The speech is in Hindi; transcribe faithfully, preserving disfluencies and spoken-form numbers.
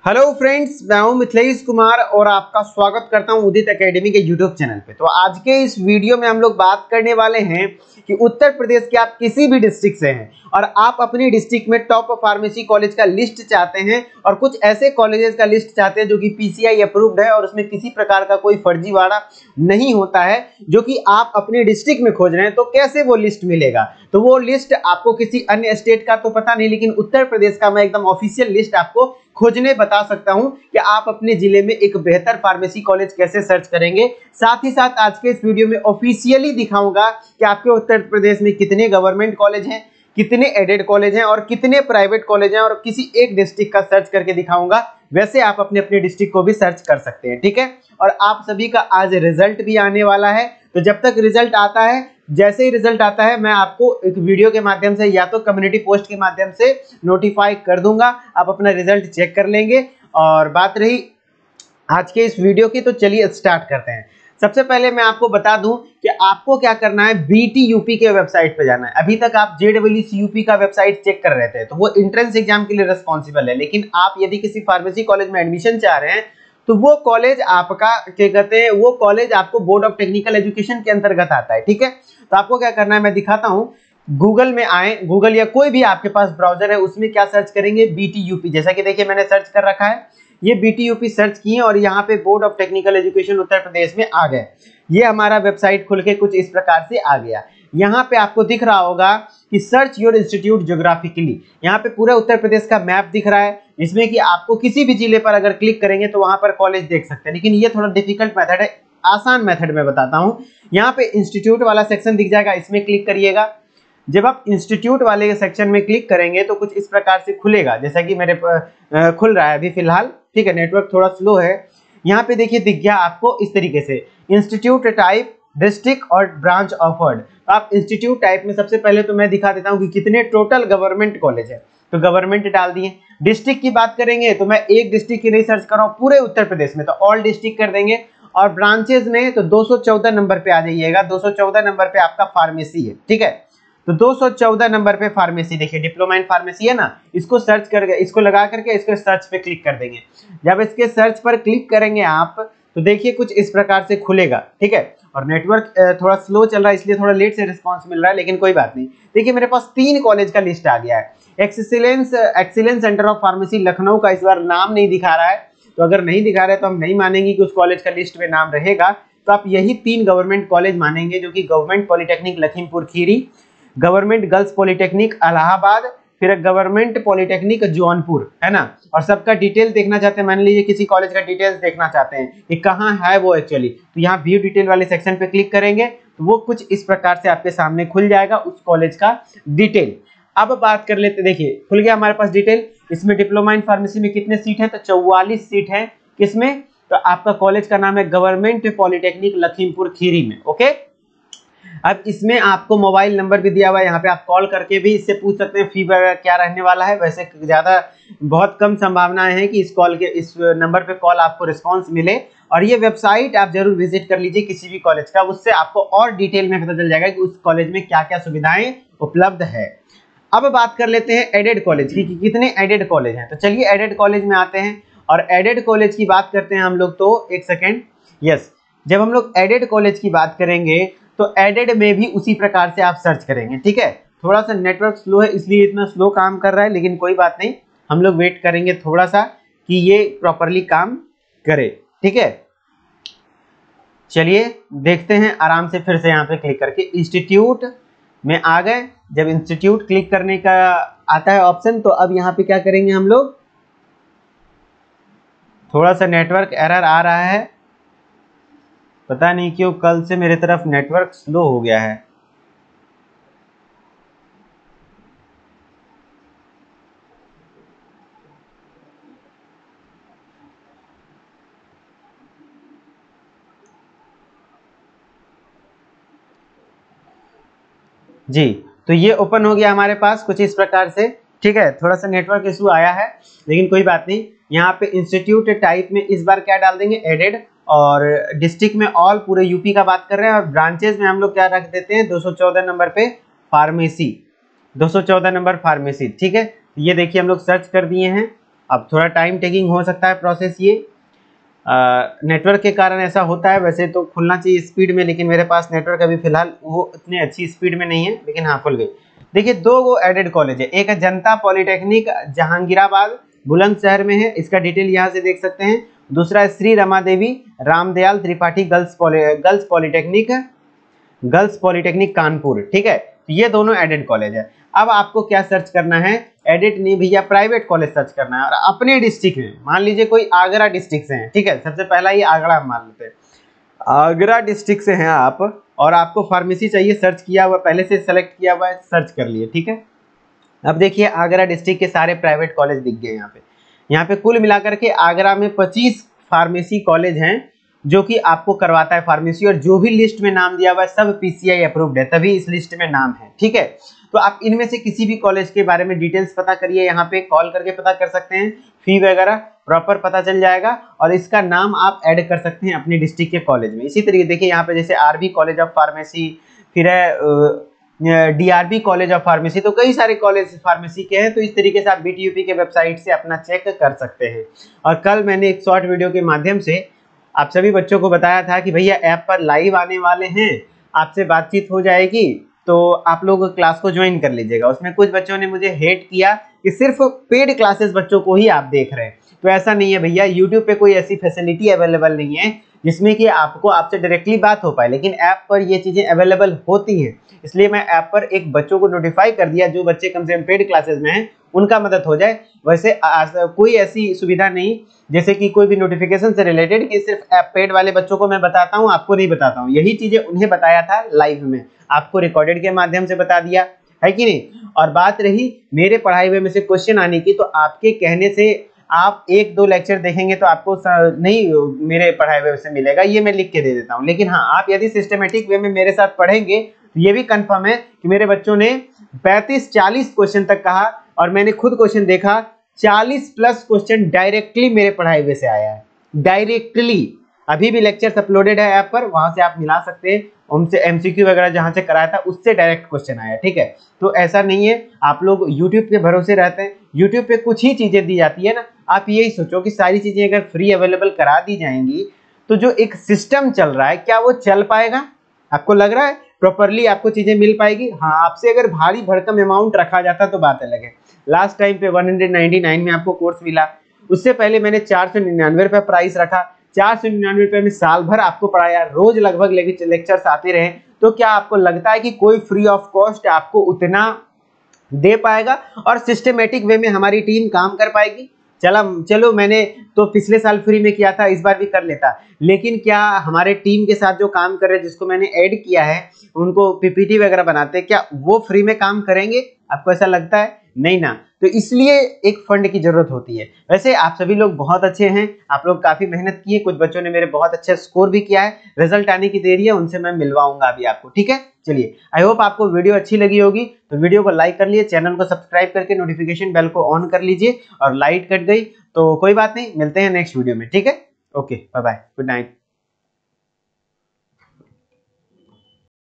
हेलो फ्रेंड्स, मैं हूं मिथिलेश कुमार और आपका स्वागत करता हूं उदित एकेडमी के यूट्यूब चैनल पे। तो आज के इस वीडियो में हम लोग बात करने वाले हैं कि उत्तर प्रदेश के आप किसी भी डिस्ट्रिक्ट से हैं और आप अपनी डिस्ट्रिक्ट में टॉप फार्मेसी कॉलेज का लिस्ट चाहते हैं और कुछ ऐसे कॉलेजेस का लिस्ट चाहते हैं जो कि पीसीआई अप्रूव्ड है और उसमें किसी प्रकार का कोई फर्जीवाड़ा नहीं होता है, जो कि आप अपने डिस्ट्रिक्ट में खोज रहे हैं। तो कैसे वो लिस्ट मिलेगा? तो वो लिस्ट आपको किसी अन्य स्टेट का तो पता नहीं, लेकिन उत्तर प्रदेश का मैं एकदम ऑफिशियल लिस्ट आपको खोजने बता सकता हूं कि आप अपने जिले में एक बेहतर फार्मेसी कॉलेज कैसे सर्च करेंगे। साथ ही साथ आज के इस वीडियो में ऑफिशियली दिखाऊंगा कि आपके उत्तर प्रदेश में कितने गवर्नमेंट कॉलेज हैं, कितने एडेड कॉलेज हैं और कितने प्राइवेट कॉलेज हैं, और किसी एक डिस्ट्रिक्ट का सर्च करके दिखाऊंगा। वैसे आप अपने अपने डिस्ट्रिक्ट को भी सर्च कर सकते हैं, ठीक है। और आप सभी का आज रिजल्ट भी आने वाला है, तो जब तक रिजल्ट आता है, जैसे ही रिजल्ट आता है, मैं आपको एक वीडियो के माध्यम से या तो कम्युनिटी पोस्ट के माध्यम से नोटिफाई कर दूंगा। आप अपना रिजल्ट चेक कर लेंगे। और बात रही आज के इस वीडियो की, तो चलिए स्टार्ट करते हैं। सबसे पहले मैं आपको बता दूं कि आपको क्या करना है। बीटी यूपी के वेबसाइट पे जाना है। अभी तक आप जेडब्ल्यूसीयूपी का वेबसाइट चेक कर रहे थे, तो वो एंट्रेंस एग्जाम के लिए रिस्पॉन्सिबल है। लेकिन आप यदि किसी फार्मेसी कॉलेज में एडमिशन चाह रहे हैं, तो वो कॉलेज आपका क्या कहते हैं, वो कॉलेज आपको बोर्ड ऑफ टेक्निकल एजुकेशन के अंतर्गत आता है, ठीक है। तो आपको क्या करना है, मैं दिखाता हूं। गूगल में आए, गूगल या कोई भी आपके पास ब्राउजर है, उसमें क्या सर्च करेंगे, बीटी यूपी। जैसा कि देखिए मैंने सर्च कर रखा है, ये बीटी यूपी सर्च किए और यहाँ पे board of technical education Uttar Pradesh में आ गए। ये हमारा वेबसाइट खुल के कुछ इस प्रकार से आ गया। यहाँ पे आपको दिख रहा होगा कि सर्च योर इंस्टीट्यूट ज्योग्राफिकली। यहाँ पे पूरा उत्तर प्रदेश का मैप दिख रहा है, इसमें कि आपको किसी भी जिले पर अगर क्लिक करेंगे तो वहां पर कॉलेज देख सकते हैं। लेकिन ये थोड़ा डिफिकल्ट मेथड है, आसान मेथड में बताता हूँ। यहाँ पे इंस्टीट्यूट वाला सेक्शन दिख जाएगा, इसमें क्लिक करिएगा। जब आप इंस्टीट्यूट वाले सेक्शन में क्लिक करेंगे तो कुछ इस प्रकार से खुलेगा, जैसा कि मेरे खुल रहा है अभी फिलहाल, ठीक है। नेटवर्क थोड़ा स्लो है। यहाँ पे देखिए दिख गया आपको इस तरीके से, इंस्टीट्यूट टाइप, डिस्ट्रिक्ट और ब्रांच ऑफर्ड। तो आप इंस्टीट्यूट टाइप में सबसे पहले तो मैं दिखा देता हूँ कि कितने टोटल गवर्नमेंट कॉलेज है। तो गवर्नमेंट डाल दिए। डिस्ट्रिक्ट की बात करेंगे तो मैं एक डिस्ट्रिक्ट की नहीं सर्च कर रहा हूँ, पूरे उत्तर प्रदेश में, तो ऑल डिस्ट्रिक्ट कर देंगे। और ब्रांचेस में तो दो सौ चौदह नंबर पे आ जाइएगा। दो सौ चौदह नंबर पे आपका फार्मेसी है, ठीक है। तो दो सौ चौदह नंबर पे फार्मेसी, देखिए डिप्लोमा इन फार्मेसी है ना, इसको सर्च करके, इसको लगा करके इसको सर्च पे क्लिक कर देंगे। जब इसके सर्च पर क्लिक करेंगे आप, तो देखिए कुछ इस प्रकार से खुलेगा, ठीक है। और नेटवर्क थोड़ा स्लो चल रहा है, इसलिए थोड़ा लेट से रिस्पांस मिल रहा है, लेकिन कोई बात नहीं। देखिए मेरे पास तीन कॉलेज का लिस्ट आ गया है। Excellence excellence centre of pharmacy Lucknow का इस बार नाम नहीं दिखा रहा है, तो अगर नहीं दिखा रहा है तो हम नहीं मानेंगे कि उस कॉलेज का लिस्ट में नाम रहेगा। तो आप यही तीन गवर्नमेंट कॉलेज मानेंगे, जो कि government polytechnic Lakhimpur Kheri, government girls polytechnic Allahabad, फिर गवर्नमेंट पॉलिटेक्निक जौनपुर, है ना। और सबका डिटेल देखना चाहते हैं, मान लीजिए किसी कॉलेज का डिटेल्स देखना चाहते हैं कि कहाँ है वो एक्चुअली, तो यहाँ व्यू डिटेल वाले सेक्शन पे क्लिक करेंगे तो वो कुछ इस प्रकार से आपके सामने खुल जाएगा उस कॉलेज का डिटेल। अब बात कर लेते, देखिए खुल गया हमारे पास डिटेल। इसमें डिप्लोमा इन फार्मेसी में कितने सीट हैं, तो चौवालीस सीट हैं। किसमें? तो आपका कॉलेज का नाम है गवर्नमेंट पॉलिटेक्निक लखीमपुर खीरी में, ओके। अब इसमें आपको मोबाइल नंबर भी दिया हुआ है, यहाँ पे आप कॉल करके भी इससे पूछ सकते हैं फी क्या रहने वाला है। वैसे ज्यादा बहुत कम संभावनाएं हैं कि इस कॉल के इस नंबर पे कॉल आपको रिस्पांस मिले। और ये वेबसाइट आप जरूर विजिट कर लीजिए किसी भी कॉलेज का, उससे आपको और डिटेल में पता चल जाएगा कि उस कॉलेज में क्या क्या सुविधाएं उपलब्ध है। अब बात कर लेते हैं एडेड कॉलेज की, कि कितने एडेड कॉलेज हैं। तो चलिए एडेड कॉलेज में आते हैं और एडेड कॉलेज की बात करते हैं हम लोग। तो एक सेकेंड, यस, जब हम लोग एडेड कॉलेज की बात करेंगे तो एडेड में भी उसी प्रकार से आप सर्च करेंगे, ठीक है। थोड़ा सा नेटवर्क स्लो है, इसलिए इतना स्लो काम कर रहा है, लेकिन कोई बात नहीं, हम लोग वेट करेंगे थोड़ा सा कि ये प्रॉपरली काम करे, ठीक है। चलिए देखते हैं आराम से, फिर से यहाँ पे क्लिक करके इंस्टीट्यूट में आ गए। जब इंस्टीट्यूट क्लिक करने का आता है ऑप्शन, तो अब यहाँ पे क्या करेंगे हम लोग, थोड़ा सा नेटवर्क एरर आ रहा है, पता नहीं क्यों कल से मेरे तरफ नेटवर्क स्लो हो गया है। जी, तो ये ओपन हो गया हमारे पास कुछ इस प्रकार से, ठीक है। थोड़ा सा नेटवर्क इशू आया है, लेकिन कोई बात नहीं। यहाँ पे इंस्टीट्यूट टाइप में इस बार क्या डाल देंगे, एडेड। और डिस्ट्रिक्ट में ऑल, पूरे यूपी का बात कर रहे हैं। और ब्रांचेस में हम लोग क्या रख देते हैं, दो सौ चौदह नंबर पे फार्मेसी, दो सौ चौदह नंबर फार्मेसी, ठीक है। ये देखिए हम लोग सर्च कर दिए हैं। अब थोड़ा टाइम टेकिंग हो सकता है प्रोसेस, ये नेटवर्क के कारण ऐसा होता है। वैसे तो खुलना चाहिए स्पीड में, लेकिन मेरे पास नेटवर्क अभी फिलहाल वो इतनी अच्छी स्पीड में नहीं है, लेकिन हाँ खुल गई। देखिए दो वो एडेड कॉलेज है, एक है जनता पॉलिटेक्निक जहांगीराबाद बुलंदशहर में है, इसका डिटेल यहाँ से देख सकते हैं। दूसरा है Shri Rama Devi Ramdayal Tripathi girls poly girls polytechnic girls polytechnic Kanpur, ठीक है। ये दोनों एडेड कॉलेज है। अब आपको क्या सर्च करना है, एडेड नहीं भैया, प्राइवेट कॉलेज सर्च करना है। और अपने डिस्ट्रिक्ट में मान लीजिए कोई आगरा डिस्ट्रिक्ट से हैं, ठीक है, सबसे पहला ये आगरा मान लेते हैं, आगरा डिस्ट्रिक्ट से हैं आप और आपको फार्मेसी चाहिए, सर्च किया हुआ पहले से सेलेक्ट किया हुआ है, सर्च कर लिए, ठीक है। अब देखिए आगरा डिस्ट्रिक्ट के सारे प्राइवेट कॉलेज दिख गए यहाँ पे। यहाँ पे कुल मिलाकर के आगरा में पच्चीस फार्मेसी कॉलेज हैं जो कि आपको करवाता है फार्मेसी, और जो भी लिस्ट में नाम दिया हुआ है सब पीसीआई अप्रूव्ड है, तभी इस लिस्ट में नाम है, ठीक है। तो आप इनमें से किसी भी कॉलेज के बारे में डिटेल्स पता करिए, यहाँ पे कॉल करके पता कर सकते हैं, फी वगैरह प्रॉपर पता चल जाएगा, और इसका नाम आप ऐड कर सकते हैं अपने डिस्ट्रिक्ट के कॉलेज में। इसी तरीके देखिए यहाँ पे जैसे आरबी कॉलेज ऑफ फार्मेसी, फिर है डीआरबी कॉलेज ऑफ फार्मेसी, तो कई सारे कॉलेज फार्मेसी के हैं। तो इस तरीके से आप बीटीयूपी के वेबसाइट से अपना चेक कर सकते हैं। और कल मैंने एक शॉर्ट वीडियो के माध्यम से आप सभी बच्चों को बताया था कि भैया ऐप पर लाइव आने वाले हैं, आपसे बातचीत हो जाएगी, तो आप लोग क्लास को ज्वाइन कर लीजिएगा। उसमें कुछ बच्चों ने मुझे हेट किया कि सिर्फ पेड क्लासेस बच्चों को ही आप देख रहे हैं, तो ऐसा नहीं है भैया। यूट्यूब पे कोई ऐसी फैसिलिटी अवेलेबल नहीं है जिसमें कि आपको आपसे डायरेक्टली बात हो पाए, लेकिन ऐप पर ये चीज़ें अवेलेबल होती हैं। इसलिए मैं ऐप पर एक बच्चों को नोटिफाई कर दिया, जो बच्चे कम से कम पेड क्लासेस में हैं उनका मदद हो जाए। वैसे कोई ऐसी सुविधा नहीं जैसे कि कोई भी नोटिफिकेशन से रिलेटेड कि सिर्फ ऐप पेड वाले बच्चों को मैं बताता हूँ, आपको नहीं बताता हूँ। यही चीज़ें उन्हें बताया था लाइव में, आपको रिकॉर्डेड के माध्यम से बता दिया है कि नहीं। और बात रही मेरे पढ़ाई हुए में से क्वेश्चन आने की, तो आपके कहने से आप एक दो लेक्चर देखेंगे तो आपको नहीं मेरे पढ़ाए हुए से मिलेगा, ये मैं लिख के दे देता हूँ। लेकिन हाँ, आप यदि सिस्टमेटिक वे में मेरे साथ पढ़ेंगे तो ये भी कंफर्म है कि मेरे बच्चों ने पैंतीस चालीस क्वेश्चन तक कहा, और मैंने खुद क्वेश्चन देखा, चालीस प्लस क्वेश्चन डायरेक्टली मेरे पढ़ाए हुए से आया है, डायरेक्टली। अभी भी लेक्चर्स अपलोडेड है ऐप पर, वहां से आप मिला सकते हैं, उनसे एमसीक्यू वगैरह जहां से कराया था उससे डायरेक्ट क्वेश्चन आया, ठीक है। तो ऐसा नहीं है आप लोग यूट्यूब के भरोसे रहते हैं, यूट्यूब पे कुछ ही चीजें दी जाती है ना। आप यही सोचो कि सारी चीजें अगर फ्री अवेलेबल करा दी जाएंगी तो जो एक सिस्टम चल रहा है क्या वो चल पाएगा? आपको लग रहा है प्रॉपरली आपको चीजें मिल पाएगी? हाँ, आपसे अगर भारी भरकम अमाउंट रखा जाता तो बात अलग है। लास्ट टाइम पे एक सौ निन्यानवे में आपको कोर्स मिला, उससे पहले मैंने चार सौ निन्यानवे रुपये प्राइस रखा, चार सौ निन्यानवे रुपये में साल भर आपको पढ़ाया, रोज लगभग लेक्चर्स आते रहे। तो क्या आपको लगता है कि कोई फ्री ऑफ कॉस्ट आपको उतना दे पाएगा और सिस्टमेटिक वे में हमारी टीम काम कर पाएगी? चला चलो मैंने तो पिछले साल फ्री में किया था, इस बार भी कर लेता, लेकिन क्या हमारे टीम के साथ जो काम कर रहे हैं, जिसको मैंने ऐड किया है, उनको पीपीटी वगैरह बनाते, क्या वो फ्री में काम करेंगे? आपको ऐसा लगता है? नहीं ना। तो इसलिए एक फंड की जरूरत होती है। वैसे आप सभी लोग बहुत अच्छे हैं, आप लोग काफी मेहनत किए, कुछ बच्चों ने मेरे बहुत अच्छा स्कोर भी किया है, रिजल्ट आने की देरी है, उनसे मैं मिलवाऊंगा अभी आपको, ठीक है। चलिए, आई होप आपको वीडियो अच्छी लगी होगी, तो वीडियो को लाइक कर लीजिए, चैनल को सब्सक्राइब करके नोटिफिकेशन बेल को ऑन कर लीजिए। और लाइट कट गई तो कोई बात नहीं, मिलते हैं नेक्स्ट वीडियो में, ठीक है। Okay, bye bye, good night.